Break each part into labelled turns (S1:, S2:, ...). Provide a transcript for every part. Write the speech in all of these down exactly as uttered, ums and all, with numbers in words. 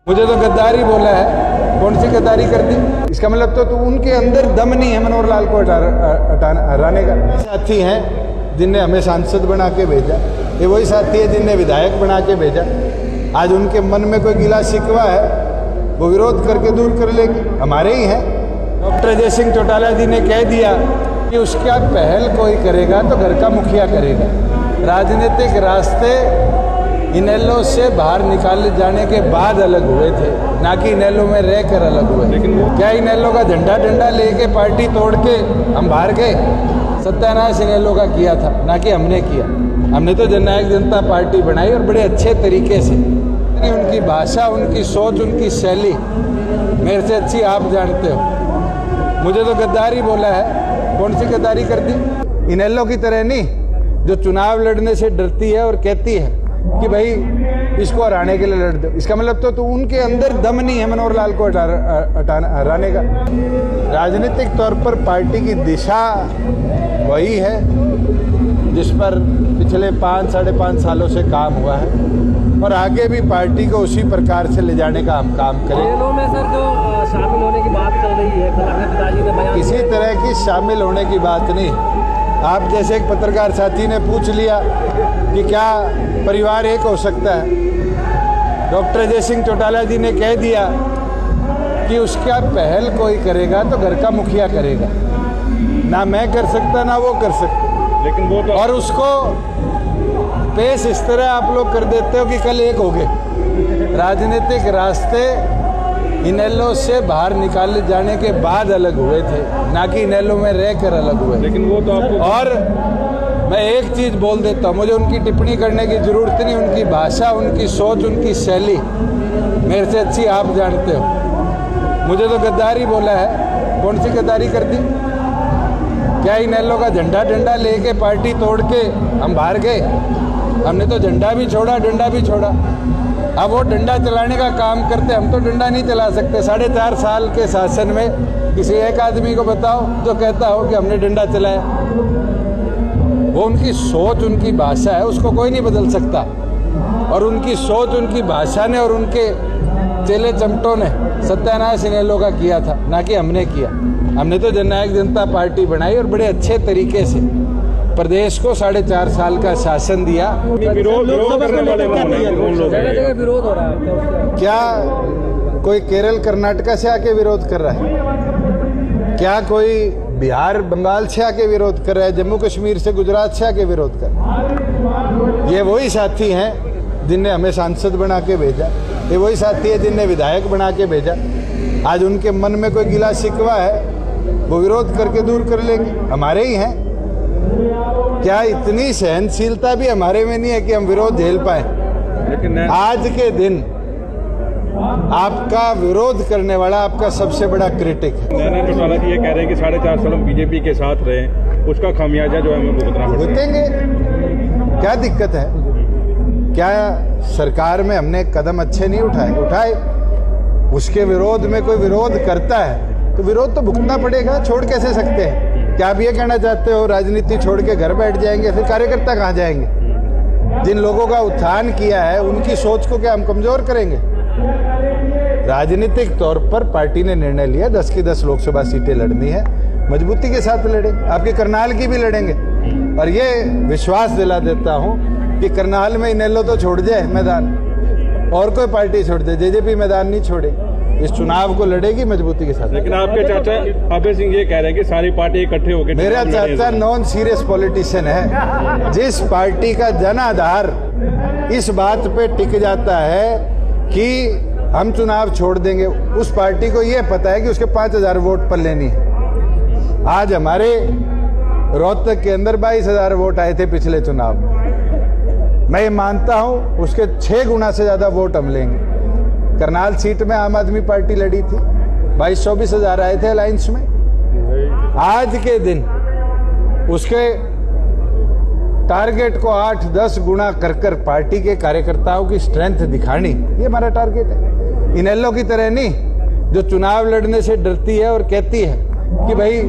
S1: मुझे तो गद्दारी बोला है, कौन सी गद्दारी कर दी? इसका मतलब तो, तो उनके अंदर दम नहीं है मनोहर लाल को हटाने का। साथी हैं जिनने हमें सांसद बना के भेजा, ये वही साथी है जिनने विधायक बना के भेजा। आज उनके मन में कोई गिला शिकवा है, वो विरोध करके दूर कर लेंगे, हमारे ही हैं। डॉक्टर अजय सिंह चौटाला जी ने कह दिया कि उसका पहल कोई करेगा तो घर का मुखिया करेगा। राजनीतिक रास्ते इनेलो से बाहर निकाले जाने के बाद अलग हुए थे, ना कि इनेलो में रहकर अलग हुए। लेकिन क्या इनेलो का झंडा डंडा लेके पार्टी तोड़ के हम बाहर गए? सत्यानाश इनेलो का किया था, ना कि हमने किया। हमने तो जननायक जनता पार्टी बनाई और बड़े अच्छे तरीके से। उनकी भाषा, उनकी सोच, उनकी शैली मेरे से अच्छी आप जानते हो। मुझे तो गद्दारी बोला है, कौन सी गद्दारी कर दी? इनेलो की तरह नहीं, जो चुनाव लड़ने से डरती है और कहती है कि भाई इसको हराने के लिए लड़ दो। इसका मतलब तो, तो उनके अंदर दम नहीं है मनोहर लाल को हटाने हराने का। राजनीतिक तौर पर पार्टी की दिशा वही है जिस पर पिछले पाँच साढ़े पाँच सालों से काम हुआ है, और आगे भी पार्टी को उसी प्रकार से ले जाने का हम काम करेंगे।
S2: में सर जो शामिल होने की बात चल रही है, पिताजी ने बयान
S1: किसी तरह की शामिल होने की बात नहीं। आप जैसे एक पत्रकार साथी ने पूछ लिया कि क्या परिवार एक हो सकता है। डॉक्टर अजय सिंह चौटाला जी ने कह दिया कि उसका पहल कोई करेगा तो घर का मुखिया करेगा। ना मैं कर सकता, ना वो कर सकता।
S3: लेकिन वो तो
S1: और उसको पेश इस तरह आप लोग कर देते हो कि कल एक हो गए। राजनीतिक रास्ते इनेलो से बाहर निकाले जाने के बाद अलग हुए थे, ना कि इनेलो में रहकर अलग हुए।
S3: लेकिन वो तो आपको
S1: और मैं एक चीज बोल देता हूँ, मुझे उनकी टिप्पणी करने की जरूरत नहीं। उनकी भाषा, उनकी सोच, उनकी शैली मेरे से अच्छी आप जानते हो। मुझे तो गद्दारी बोला है, कौन सी गद्दारी कर दी? क्या इनेलो का झंडा डंडा लेके पार्टी तोड़ के हम बाहर गए? हमने तो झंडा भी छोड़ा, डंडा भी छोड़ा। अब वो डंडा चलाने का काम करते, हम तो डंडा नहीं चला सकते। साढ़े चार साल के शासन में किसी एक आदमी को बताओ जो कहता हो कि हमने डंडा चलाया। वो उनकी सोच, उनकी भाषा है, उसको कोई नहीं बदल सकता। और उनकी सोच, उनकी भाषा ने और उनके चेले चमटों ने सत्यानाश इनेलो का किया था, ना कि हमने किया। हमने तो जननायक जनता पार्टी बनाई और बड़े अच्छे तरीके से प्रदेश को साढ़े चार साल का शासन दिया।
S3: विरोध करने वाले
S2: विरोध हो रहा है।
S1: क्या कोई केरल कर्नाटका से आके विरोध कर रहा है? क्या कोई बिहार बंगाल से आके विरोध कर रहा है? जम्मू कश्मीर से, गुजरात से आके विरोध कर रहा है? ये वही साथी हैं जिनने हमें सांसद बना के भेजा, ये वही साथी है जिनने विधायक बना के भेजा। आज उनके मन में कोई गिला शिकवा है, वो विरोध करके दूर कर लेंगे, हमारे ही हैं। क्या इतनी सहनशीलता भी हमारे में नहीं है कि हम विरोध झेल पाए?
S3: लेकिन
S1: आज के दिन आपका विरोध करने वाला आपका सबसे बड़ा क्रिटिक है।
S3: नैना चौटाला जी ये कह रहे हैं कि साढ़े चार साल हम बीजेपी के साथ रहे, उसका खामियाजा जो है हमें भुगतना पड़ेगा।
S1: भुगतेंगे, क्या दिक्कत है? क्या सरकार में हमने कदम अच्छे नहीं उठाए? उठाए। उसके विरोध में कोई विरोध करता है तो विरोध तो भुगतना पड़ेगा, छोड़ कैसे सकते हैं? क्या आप ये कहना चाहते हो राजनीति छोड़ के घर बैठ जाएंगे? फिर कार्यकर्ता कहाँ जाएंगे? जिन लोगों का उत्थान किया है उनकी सोच को क्या हम कमजोर करेंगे? राजनीतिक तौर पर पार्टी ने निर्णय लिया दस की दस लोकसभा सीटें लड़नी है, मजबूती के साथ लड़ेंगे। आपके करनाल की भी लड़ेंगे, और ये विश्वास दिला देता हूं कि करनाल में इनेलो तो छोड़ जाए मैदान, और कोई पार्टी छोड़ दे, जेजेपी मैदान नहीं छोड़े। इस चुनाव को लड़ेगी मजबूती के साथ।
S3: लेकिन आपके चाचा अभय सिंह ये कह रहे हैं कि सारी पार्टी इकट्ठे होकर,
S1: मेरा चाचा नॉन सीरियस पॉलिटिशियन है। जिस पार्टी का जन आधार इस बात पे टिक जाता है कि हम चुनाव छोड़ देंगे, उस पार्टी को यह पता है कि उसके पांच हजार वोट पर लेनी है। आज हमारे रोहतक के अंदर बाईस हजार वोट आए थे पिछले चुनाव में। मैं ये मानता हूं उसके छह गुना से ज्यादा वोट हम लेंगे। करनाल सीट में आम आदमी पार्टी लड़ी थी, बाईस चौबीस हजार आए थे अलायंस में। आज के दिन उसके टारगेट को आठ दस गुना कर कर पार्टी के कार्यकर्ताओं की स्ट्रेंथ दिखानी, ये हमारा टारगेट है। इनेलो की तरह नहीं, जो चुनाव लड़ने से डरती है और कहती है कि भाई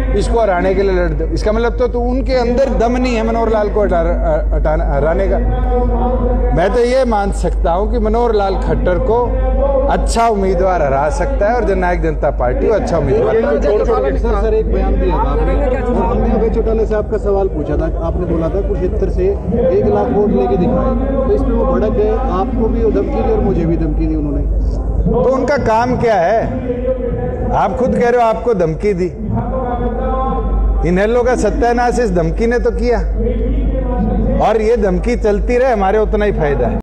S1: इसको हराने के लिए लड़ दो। इसका मतलब तो, तो उनके अंदर दम नहीं है मनोहर लाल को हटा हटाने हराने का। मैं तो ये मान सकता हूं कि मनोहर लाल खट्टर को अच्छा उम्मीदवार हरा सकता है और जननायक जनता पार्टी अच्छा उम्मीदवार।
S4: सर एक बयान दिया था आपने, हमने अभय चौटाला से आपका सवाल पूछा था, आपने बोला था कुरुक्षेत्र से एक लाख वोट लेके दिखाए, तो इसमें वो भड़क गए, आपको भी धमकी दी और मुझे भी धमकी दी उन्होंने।
S1: तो उनका काम क्या है? आप खुद कह रहे हो आपको धमकी दी। इन्हें का सत्यानाश इस धमकी ने तो किया, और ये धमकी चलती रहे, हमारे उतना ही फायदा है।